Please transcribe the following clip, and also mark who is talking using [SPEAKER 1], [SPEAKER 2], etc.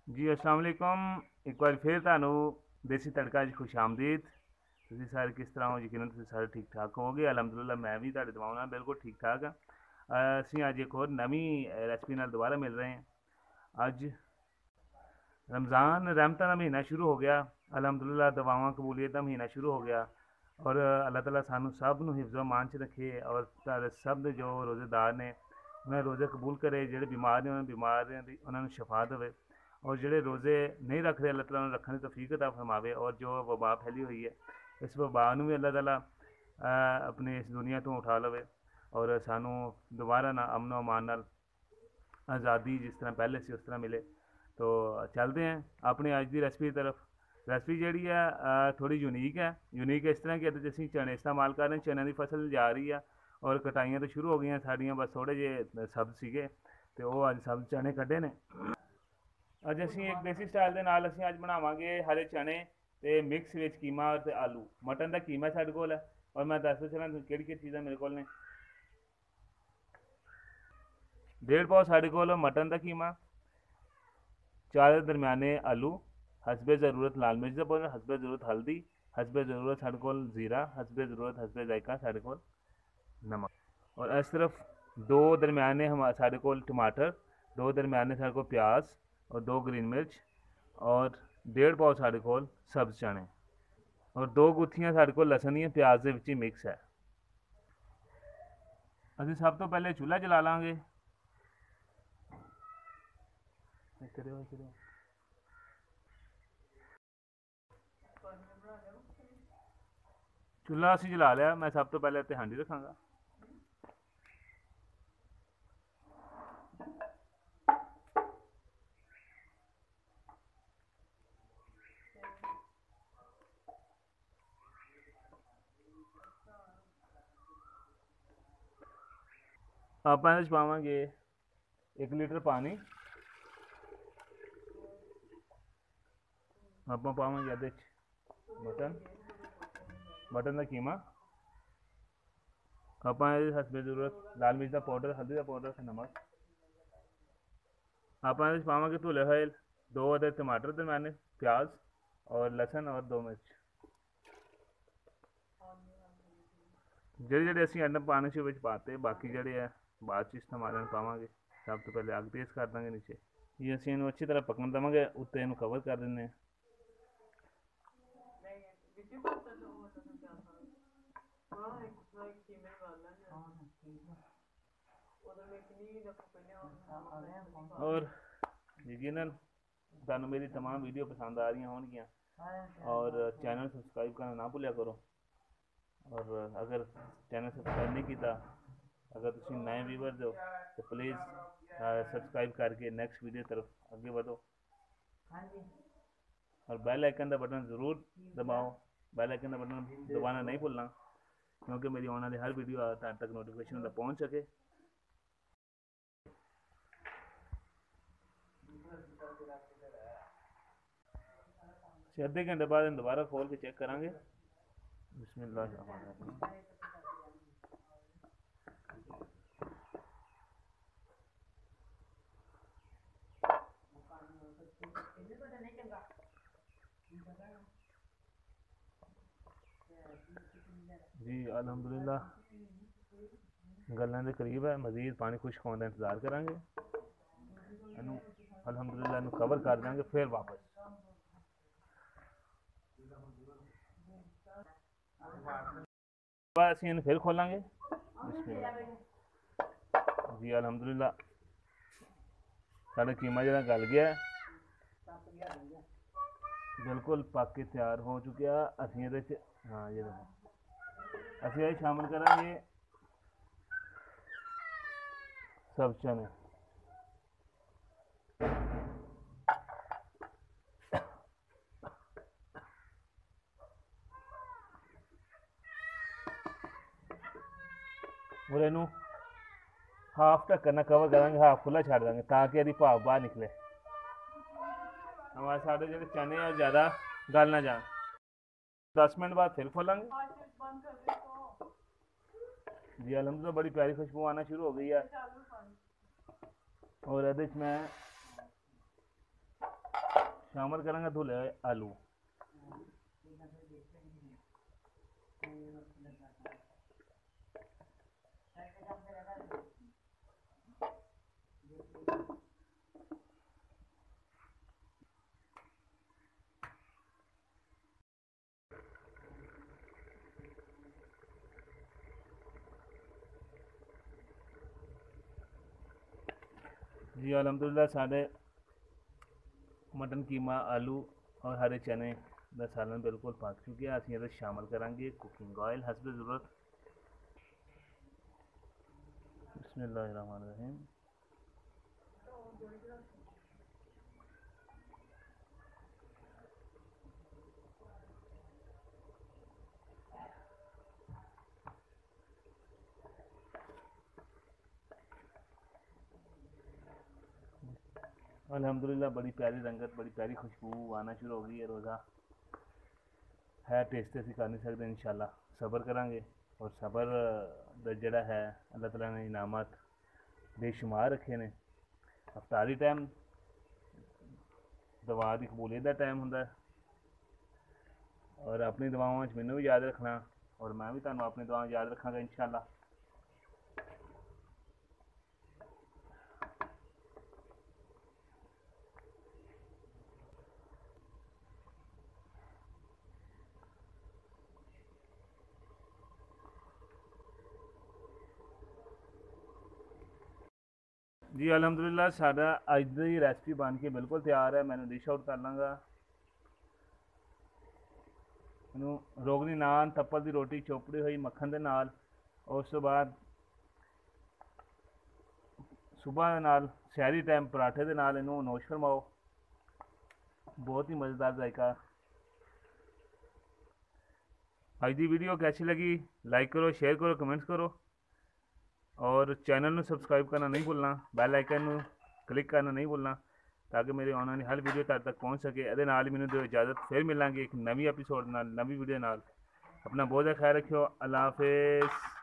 [SPEAKER 1] जी अस्सलाम वालेकुम। एक बार फिर ਤੁਹਾਨੂੰ ਦੇਸੀ ਤੜਕਾ 'ਚ ਖੁਸ਼ ਆਮਦੀਦ। ਤੁਸੀਂ ਸਾਰੇ ਕਿਸ ਤਰ੍ਹਾਂ ਹੋ? ਯਕੀਨਨ ਤੁਸੀਂ ਸਾਰੇ ਠੀਕ ਠਾਕ ਹੋਵੋਗੇ। ਅਲਹਮਦੁਲਿਲਾ ਮੈਂ ਵੀ ਤੁਹਾਡੇ ਦੁਆਵਾਂ ਨਾਲ ਬਿਲਕੁਲ ਠੀਕ ਠਾਕ ਹਾਂ। ਅਸੀਂ ਅੱਜ ਇੱਕ ਹੋਰ ਨਵੀਂ ਰੈਸਪੀ ਨਾਲ ਦੁਬਾਰਾ ਮਿਲ ਰਹੇ ਹਾਂ। ਅੱਜ रमज़ान रहमतां का महीना शुरू हो गया। अलहमदुलिल्लाह दुआवां कबूलियत का महीना शुरू हो गया और अल्लाह ताला सानू सब नू हिफ्ज़ो मान च रखे और तुहाडे सब दे जो रोज़ेदार ने उन्हें रोज़े कबूल करे। जेह्ड़े बीमार ने उन्हें बीमारियां दी उन्होंने शफा देवे और जेह्ड़े रोज़े नहीं रख रहे अल्लाह ताला उन्हें रखने की तौफीक अता फरमावे। और जो वबा फैली हुई है इस वबा नू भी अल्लाह ताला अपनी इस दुनिया तो उठा लवे और सानू दोबारा ना अमन अमान नाल आज़ादी जिस तरह पहले से उस तरह मिले। तो चलते हैं अपनी अज की रेसिपी की तरफ। रेसिपी जी है थोड़ी यूनीक है इस तरह कि असीं चने इस्तेमाल कर रहे हैं। चने की फसल जा रही है और कटाइयाँ तो शुरू हो गई साड़ियाँ, बस थोड़े जे सब्ज सीगे तो वो अज सब्ज चने कड्ढे ने। अज असीं एक देसी स्टाइल के नाल असीं अज बनावांगे हरे चने ते मिक्स विच कीमा ते आलू। मटन का कीमा साडे कोल है और मैं दसदा चलां केह्ड़ी चीज़ां मेरे कोल ने। 1.5 पाव साडे कोल मटन का कीमा, 4 दरम्याने आलू, हसबे ज़रूरत लाल मिर्च का पाउडर, हसबे ज़रूरत हल्दी, हसबे ज़रूरत साढ़े कोल ज़ीरा, हसबे ज़रूरत हसबे जायका साढ़े कोल नमक। और इस तरफ 2 दरम्याने हम साढ़े कोल टमाटर, 2 दरम्याने साढ़े कोल प्याज और 2 ग्रीन मिर्च और 1.5 पाव साढ़े कोल सब्ज चने और 2 गुत्थियां साढ़े कोल लसन दियां प्याज दे विच ही मिक्स है। असीं सब तो पहले चूल्हा जला लांगे। चूल्हा असीं जला लिया। मैं सब तो पहले इत्ते हांडी रखांगा। ਆਪਾਂ ਇਹਦੇ 'ਚ ਪਾਵਾਂਗੇ 1 ਲੀਟਰ ਪਾਣੀ। ਆਪਾਂ ਪਾਵਾਂਗੇ ਇਹਦੇ 'ਚ मटन का कीमा। ਆਪਾਂ ਇਹਦੇ ਹਸਬੇ ਜ਼ਰੂਰਤ ਲਾਲ ਮਿਰਚ ਦਾ ਪਾਊਡਰ, ਹਲਦੀ ਦਾ ਪਾਊਡਰ ਤੇ ਨਮਕ। ਆਪਾਂ ਇਹਦੇ 'ਚ ਪਾਵਾਂਗੇ ਧੁਲੇ ਹੋਏ 2 अदद टमाटर दरम्याने, प्याज और लसन और 2 मिर्च। ਜਿਹੜੇ ਅਸੀਂ ਅੰਡ ਪਾਣੇ ਸੀ ਵਿੱਚ ਪਾਤੇ, ਬਾਕੀ ਜਿਹੜੇ ਆ ਬਾਅਦ 'ਚ ਇਸਤੇਮਾਲ ਪਾਵਾਂਗੇ। ਸਭ ਤੋਂ ਪਹਿਲੇ ਅੱਗ ਤੇਜ਼ ਕਰ ਦਾਂਗੇ ਨੀਚੇ। ਇਹ ਅਸੀਂ ਇਹਨੂੰ ਅੱਛੀ ਤਰ੍ਹਾਂ ਪਕਣ ਦੇਵਾਂਗੇ। ਉੱਤੇ ਇਹਨੂੰ ਕਵਰ ਕਰ ਦਿੰਦੇ ਹਾਂ। और यकीनन तुहानू मेरी तमाम वीडियो पसंद आ रही होंगियां और चैनल सबसक्राइब करना ना भुलिया करो। और अगर चैनल सबसक्राइब नहीं किया, अगर तुम नए व्यूवर हो तो प्लीज़ सबसक्राइब करके नेक्स्ट वीडियो तरफ आगे बढ़ो और बेल आइकन का बटन ज़रूर दबाओ। बेल आइकन का बटन दबाना नहीं भूलना क्योंकि मेरी आने वाली हर वीडियो तक नोटिफिकेशन पहुँच सके। आधे घंटे बाद दोबारा खोल के चेक करांगे। बिस्मिल्लाह। जी अल्हम्दुलिल्लाह गलने के करीब है। मज़ीद पानी खुश्क होने का इंतज़ार करांगे। अल्हम्दुलिल्लाह इन्हू कवर कर देंगे फिर वापस। असीं इन्हू फिर खोलांगे। जी अल्हम्दुलिल्लाह साढ़ा कीमा जो गल गया है, बिल्कुल पक के तैयार हो चुका। असीं ये हाँ ये असीं ये शामिल करांगे सब चने। और इनू हाफ ढक्कन कवर करांगे, हाफ खुला छड़ देंगे ताकि यदि भाप बाहर निकले। हमारे साढ़े जो चने हैं ज़्यादा गल ना जाए। 10 मिनट बाद फिर खोलेंगे। जी अलहमदुलिल्लाह बड़ी प्यारी खुशबू आना शुरू हो गई है। और ये मैं शामिल करांगा धुले हुए आलू। जी अलहमदुलिल्लाह साढ़े मटन कीमा आलू और हरे चने का सालन बिल्कुल पक चुके हैं। असं ये शामिल करांगे कुकिंग ऑयल हस्ब ज़रूरत। बिस्मिल्लाहिर्रहमानिर्रहीम। अल्हम्दुलिल्लाह बड़ी प्यारी रंगत, बड़ी प्यारी खुशबू आना शुरू हो गई है। रोज़ा है टेस्ट असी कर नहीं सकते, इंशाल्लाह सब्र करांगे और सब्र दा जेड़ा है अल्लाह ताला ने इनामत बेशुमार रखे ने। अफ्तारी टाइम दवा की कबूलियत का टाइम होंदा है और अपनी दुआओं मैनू भी याद रखना और मैं भी तुहानू अपनी दुआओं याद रखांगा इंशाल्लाह। जी अलहमदुलिल्लाह साडा अज की रेसिपी बन के बिल्कुल तैयार है। मैंने डिश आउट कर लाँगा। मैनू रोगनी नान तप्पल की रोटी चोपड़ी हुई मक्खन के नाल, उस तो बाद सुबह नाल शहरी टाइम पराठे के नाल इनू नोश फरमाओ। बहुत ही मज़ेदार जायका। अज की वीडियो कैसी लगी लाइक करो, शेयर करो, कमेंट्स करो और चैनल में सब्सक्राइब करना नहीं भूलना, बैल आइकन क्लिक करना नहीं भूलना ताकि मेरी आने वाली हर वीडियो तक पहुँच सके। ये नाल मैनू दो इजाज़त, फिर मिलेंगे एक नवी एपीसोड नाल, नवी वीडियो नाल। अपना बहुत ख्याल रखियो। अल्लाह हाफिज़।